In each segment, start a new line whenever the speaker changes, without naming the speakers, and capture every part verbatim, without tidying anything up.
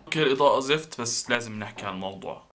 اوكي الاضاءة زفت بس لازم نحكي عن الموضوع.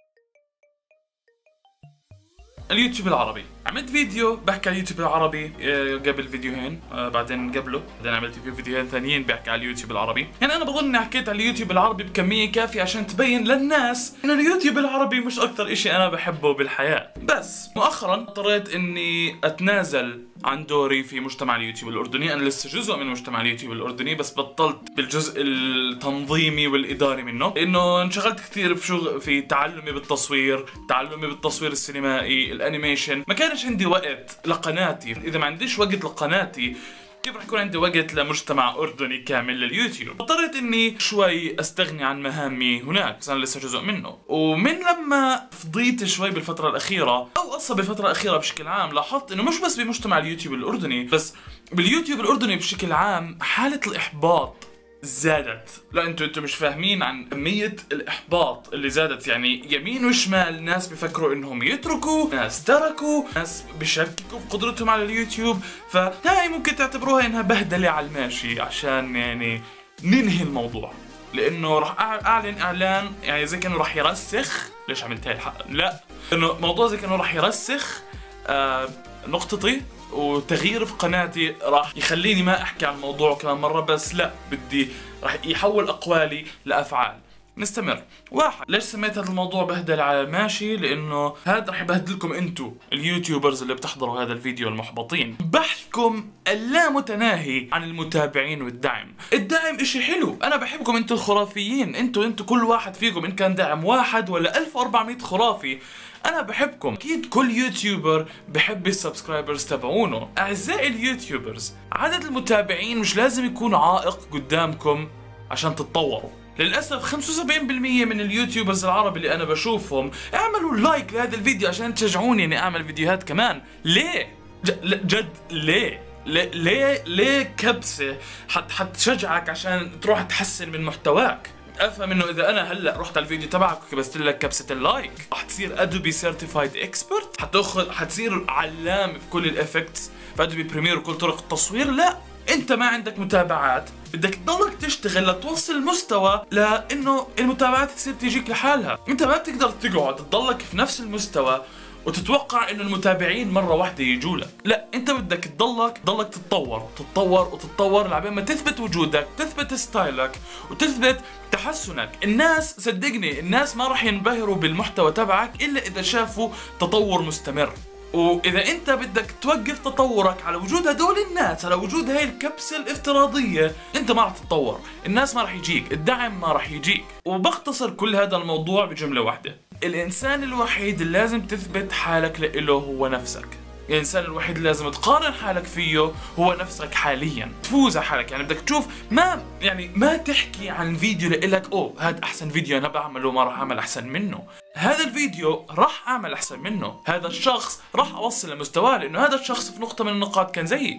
اليوتيوب العربي، عملت فيديو بحكي على اليوتيوب العربي قبل فيديوهين، بعدين قبله بعدين عملت فيه فيديوهين ثانيين بحكي على اليوتيوب العربي. يعني انا بظن اني حكيت على اليوتيوب العربي بكمية كافية عشان تبين للناس انه اليوتيوب العربي مش اكثر اشي انا بحبه بالحياة. بس مؤخرا اضطريت اني اتنازل عن دوري في مجتمع اليوتيوب الاردني. انا لسه جزء من مجتمع اليوتيوب الاردني بس بطلت بالجزء التنظيمي والاداري منه، لانه انشغلت كثير في شغل في تعلمي بالتصوير، تعلمي بالتصوير السينمائي، الانيميشن. ما كانش عندي وقت لقناتي. اذا ما عنديش وقت لقناتي كيف رح يكون عندي وقت لمجتمع اردني كامل لليوتيوب؟ اضطريت اني شوي استغني عن مهامي هناك، بس انا لسه جزء منه. ومن لما فضيت شوي بالفترة الأخيرة، أو أصلا بالفترة الأخيرة بشكل عام، لاحظت إنه مش بس بمجتمع اليوتيوب الأردني، بس باليوتيوب الأردني بشكل عام حالة الإحباط زادت. لا انتوا انتوا مش فاهمين عن كمية الإحباط اللي زادت. يعني يمين وشمال ناس بيفكروا انهم يتركوا، ناس تركوا، ناس بيشككوا في قدرتهم على اليوتيوب. فهاي ممكن تعتبروها انها بهدلة على الماشي عشان يعني ننهي الموضوع، لانه راح اعلن اعلان يعني زي كانه راح يرسخ. ليش عملت هاي الحلقة؟ لا انه موضوع زي كانه راح يرسخ آه نقطتي، وتغيير في قناتي راح يخليني ما احكي عن الموضوع كمان مرة. بس لا، بدي راح يحول اقوالي لافعال. نستمر. واحد، ليش سميت هذا الموضوع بهدل على الماشي؟ لانه هذا راح يبهدلكم انتم اليوتيوبرز اللي بتحضروا هذا الفيديو المحبطين. بحثكم اللامتناهي عن المتابعين والدعم. الدعم اشي حلو، انا بحبكم انتم الخرافيين. انتم انتم كل واحد فيكم ان كان دعم واحد ولا ألف وأربعمية خرافي، انا بحبكم. اكيد كل يوتيوبر بحب السبسكرايبرز تبعونه. اعزائي اليوتيوبرز، عدد المتابعين مش لازم يكون عائق قدامكم عشان تتطوروا. للأسف خمسة وسبعين بالمية من اليوتيوبرز العربي اللي أنا بشوفهم اعملوا لايك لهذا الفيديو عشان تشجعوني إني أعمل فيديوهات كمان. ليه؟ جد ليه؟ ليه ليه كبسة حت حتشجعك عشان تروح تحسن من محتواك؟ افهم انه اذا انا هلا رحت على الفيديو تبعك وكبست لك كبسه اللايك رح تصير ادوبي سيرتيفايد اكسبرت، حتاخذ حتصير علام في كل الافكتس في ادوبي بريمير وكل طرق التصوير. لا، انت ما عندك متابعات، بدك تضلك تشتغل لتوصل المستوى لانه المتابعات تصير تيجيك لحالها. انت ما بتقدر تقعد تضلك في نفس المستوى وتتوقع انه المتابعين مره واحده يجوا لك. لا، انت بدك تضلك تضلك تتطور تتطور وتتطور لعبين ما تثبت وجودك، تثبت ستايلك، وتثبت تحسنك. الناس صدقني الناس ما راح ينبهروا بالمحتوى تبعك الا اذا شافوا تطور مستمر. واذا انت بدك توقف تطورك على وجود هدول الناس، على وجود هاي الكبسه الافتراضيه، انت ما راح تتطور، الناس ما راح يجيك، الدعم ما راح يجيك. وبختصر كل هذا الموضوع بجمله واحده: الانسان الوحيد اللي لازم تثبت حالك له هو نفسك. الانسان الوحيد اللي لازم تقارن حالك فيه هو نفسك حاليا، تفوز على حالك. يعني بدك تشوف، ما يعني ما تحكي عن فيديو لإلك اوه هذا احسن فيديو انا بعمله ما راح اعمل احسن منه، هذا الفيديو راح اعمل احسن منه، هذا الشخص راح اوصل لمستواه لانه هذا الشخص في نقطة من النقاط كان زيي.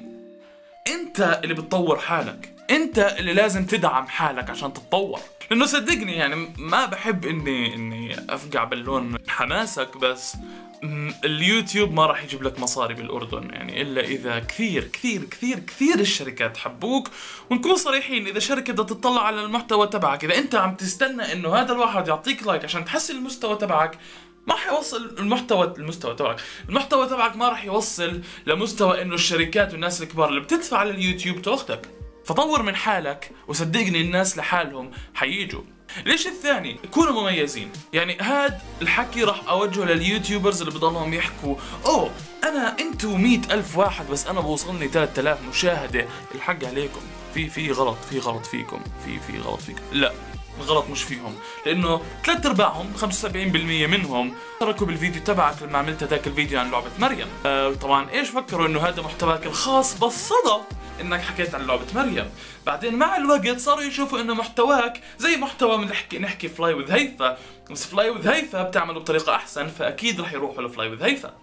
انت اللي بتطور حالك، انت اللي لازم تدعم حالك عشان تتطور. لانه صدقني يعني ما بحب اني اني افقع باللون حماسك، بس اليوتيوب ما راح يجيب لك مصاري بالاردن يعني الا اذا كثير كثير كثير كثير الشركات حبوك. ونكون صريحين، اذا شركه بدها تطلع على المحتوى تبعك، اذا انت عم تستنى انه هذا الواحد يعطيك لايك عشان تحسن المستوى تبعك، ما راح يوصل المحتوى المستوى تبعك المحتوى تبعك ما راح يوصل لمستوى انه الشركات والناس الكبار اللي بتدفع على اليوتيوب تاخذك. فطور من حالك وصدقني الناس لحالهم حييجوا. ليش الثاني؟ كونوا مميزين. يعني هاد الحكي راح اوجهه لليوتيوبرز اللي بضلهم يحكوا اوه انا انتو مئة الف واحد بس انا بوصلني ثلاثة آلاف مشاهدة. الحق عليكم، في في غلط في غلط فيكم في في غلط فيكم. لا، الغلط مش فيهم، لانه ثلاث ارباعهم خمسة وسبعين بالمية منهم تركوا بالفيديو تبعك لما عملت هذاك الفيديو عن لعبة مريم. آه طبعا ايش فكروا انه هذا محتواك الخاص، بس صدف انك حكيت عن لعبة مريم. بعدين مع الوقت صاروا يشوفوا انه محتواك زي محتوى بنحكي نحكي فلاي وذ هيفا، بس فلاي وذ هيفا بتعمله بطريقة احسن، فاكيد رح يروحوا لفلاي وذ هيفا.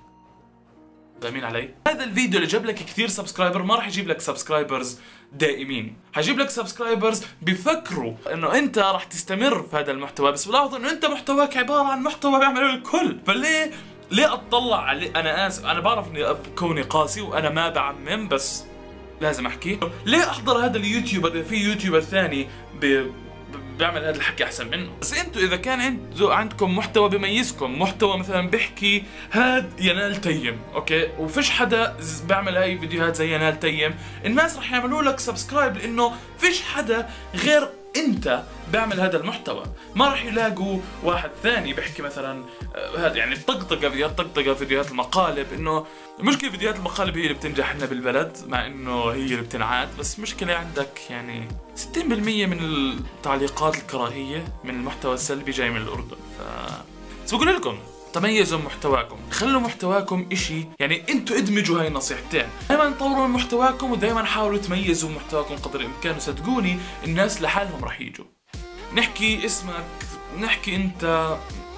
فاهمين علي؟ هذا الفيديو اللي جاب لك كثير سبسكرايبر ما راح يجيب لك سبسكرايبرز دائمين، حيجيب لك سبسكرايبرز بيفكروا انه انت راح تستمر في هذا المحتوى، بس بلاحظوا انه انت محتواك عبارة عن محتوى بيعمله الكل. فليه ليه اطلع عليه؟ انا اسف، انا بعرف اني كوني قاسي وانا ما بعمم، بس لازم احكي. ليه احضر هذا اليوتيوبر اذا في يوتيوبر ثاني ب بيعمل هذا الحكي احسن منه. بس انتوا اذا كان عنده عندكم محتوى بيميزكم، محتوى مثلا بيحكي هاد ينال تيم، اوكي، وفيش حدا بيعمل هاي فيديوهات زي ينال تيم، الناس رح يعملوا لك سبسكرايب لانه فيش حدا غير انت بيعمل هذا المحتوى. ما راح يلاقوا واحد ثاني بيحكي مثلا هذا يعني الطقطقه، فيديوهات طقطقه، فيديوهات المقالب. انه المشكله فيديوهات المقالب هي اللي بتنجح لنا بالبلد، مع انه هي اللي بتنعاد، بس مشكله عندك يعني ستين بالمية من التعليقات الكراهيه من المحتوى السلبي جاي من الاردن. ف بس بقول لكم تميزوا محتواكم، خلوا محتواكم اشي، يعني انتوا ادمجوا هاي النصيحتين، دائما طوروا من محتواكم ودائما حاولوا تميزوا محتواكم قدر الامكان، وصدقوني الناس لحالهم راح يجوا. نحكي اسمك، نحكي انت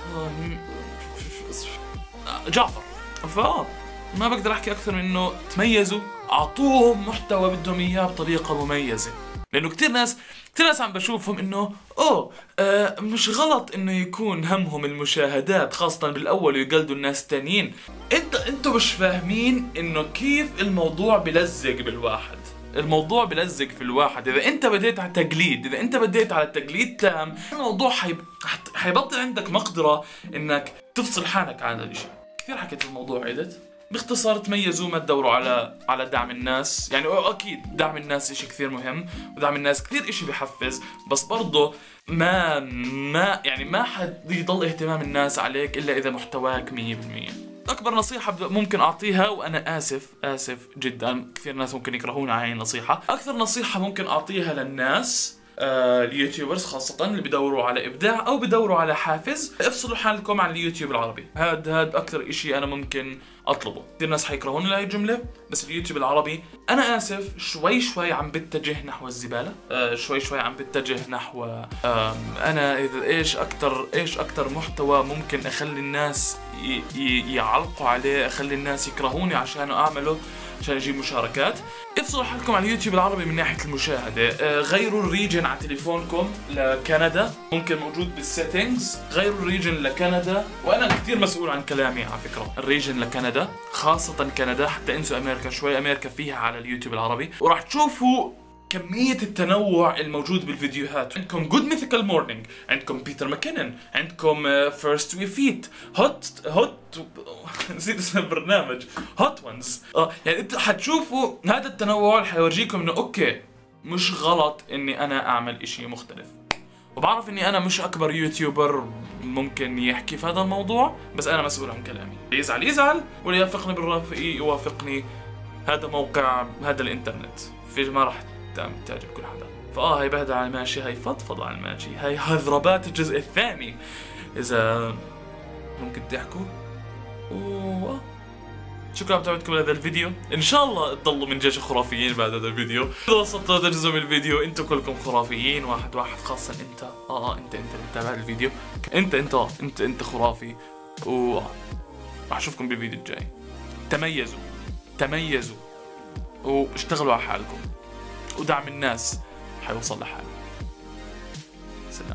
جعفر، فاه ما بقدر احكي اكثر من انه تميزوا، اعطوهم محتوى بدهم اياه بطريقه مميزه. لانه كثير ناس كثير ناس عم بشوفهم انه اوه آه مش غلط انه يكون همهم المشاهدات، خاصة بالاول ويقلدوا الناس التانيين. انت انتوا مش فاهمين انه كيف الموضوع بلزق بالواحد. الموضوع بلزق في الواحد. اذا انت بديت على تقليد، اذا انت بديت على التقليد تام، الموضوع حيب... حيبطل عندك مقدرة انك تفصل حالك عن هذا الشيء. كثير حكيت الموضوع عدت. باختصار تميزوا، ما تدوروا على على دعم الناس، يعني اكيد دعم الناس اشي كثير مهم، ودعم الناس كثير اشي بحفز، بس برضه ما ما يعني ما حد يضل اهتمام الناس عليك الا اذا محتواك مية بالمية. اكبر نصيحة ممكن اعطيها، وانا اسف اسف جدا كثير ناس ممكن يكرهون على هاي النصيحة، اكثر نصيحة ممكن اعطيها للناس آه اليوتيوبرز خاصة اللي بدوروا على ابداع او بدوروا على حافز، افصلوا حالكم عن اليوتيوب العربي. هاد هاد اكثر اشي انا ممكن اطلبه. كثير ناس حيكرهون لهي الجملة، بس اليوتيوب العربي انا اسف شوي شوي عم بتجه نحو الزبالة، آه شوي شوي عم بتجه نحو آه انا اذا ايش اكثر ايش اكثر محتوى ممكن اخلي الناس ي ي يعلقوا عليه، اخلي الناس يكرهوني عشان اعمله، عشان اجيب مشاركات. افصلوا حالكم على اليوتيوب العربي من ناحية المشاهدة. آه غيروا الريجن على تليفونكم لكندا، ممكن موجود بالسيتنجز، غيروا الريجن لكندا، وانا كثير مسؤول عن كلامي على فكرة. الريجن لكندا، خاصة كندا، حتى انسوا امريكا شوي، امريكا فيها على اليوتيوب العربي، وراح تشوفوا كمية التنوع الموجود بالفيديوهات. عندكم جود ميثيكال مورنينج، عندكم بيتر ماكينن، عندكم فيرست وي فيت، هوت هوت نسيت اسم البرنامج، هوت وانز. اه يعني انتوا حتشوفوا هذا التنوع اللي حيورجيكم انه اوكي مش غلط اني انا اعمل اشي مختلف. وبعرف اني انا مش اكبر يوتيوبر ممكن يحكي في هذا الموضوع، بس انا مسؤول عن كلامي. اللي يزعل يزعل، واللي يوافقني بالرأي يوافقني. هذا موقع، هذا الانترنت، في ما راح تعجب كل حدا. فاه هاي بهدى على الماشي، هاي فضفض على الماشي، هاي هضربات الجزء الثاني. اذا ممكن تحكوا و شكرا لمتابعتكم لهذا الفيديو. ان شاء الله تضلوا من جيش خرافيين بعد هذا الفيديو. اذا وصلت هذا الجزء من الفيديو انتم كلكم خرافيين، واحد واحد، خاصة انت اه انت انت اللي متابع الفيديو، انت انت انت انت خرافي. و راح اشوفكم بالفيديو الجاي. تميزوا تميزوا واشتغلوا على حالكم، ودعم الناس حيوصل لحاله. سلام.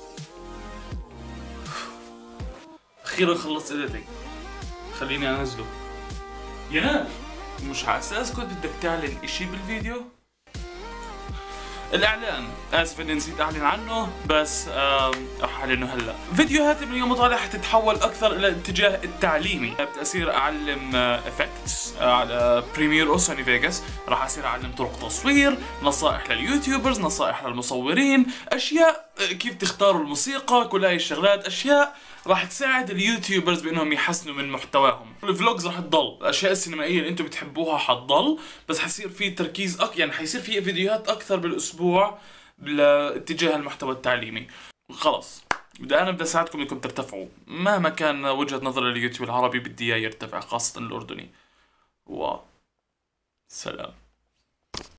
اخيرا خلصت اديتنج، خليني انزله. يا ناس مش على اساس كنت بدك تعلن اشي بالفيديو؟ الاعلان، اسف اني نسيت اعلن عنه، بس راح اعلنه هلا. فيديوهاتي من اليوم وطالع حتتحول اكثر الى الاتجاه التعليمي. بدي اصير اعلم افكتس على بريمير او سوني فيغاس، راح اصير اعلم طرق تصوير، نصائح لليوتيوبرز، نصائح للمصورين، اشياء كيف تختاروا الموسيقى، كل هاي الشغلات، اشياء راح تساعد اليوتيوبرز بانهم يحسنوا من محتواهم. الفلوجز راح تضل، الاشياء السينمائيه اللي انتم بتحبوها حتضل، بس حيصير في تركيز أك... يعني حيصير في فيديوهات اكثر بالاسبوع لاتجاه المحتوى التعليمي. خلص بدي انا بدي اساعدكم انكم ترتفعوا، مهما كان وجهة نظر اليوتيوب العربي بدي اياه يرتفع، خاصة الاردني. و سلام.